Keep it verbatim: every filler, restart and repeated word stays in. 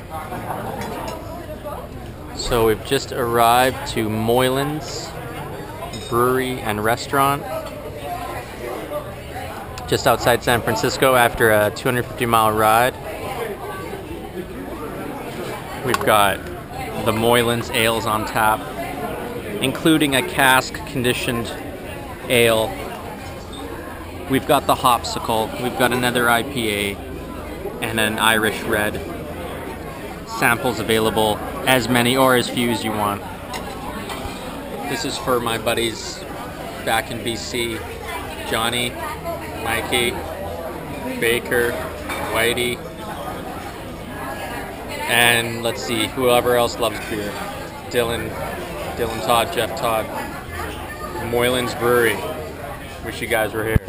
So we've just arrived to Moylan's Brewery and Restaurant, just outside San Francisco after a two hundred fifty mile ride. We've got the Moylan's ales on tap, including a cask conditioned ale. We've got the Hopsicle, we've got another I P A, and an Irish Red. Samples available, as many or as few as you want. This is for my buddies back in B C, Johnny, Mikey, Baker, Whitey, and let's see, whoever else loves beer. Dylan, Dylan Todd, Jeff Todd. Moylan's Brewery. Wish you guys were here.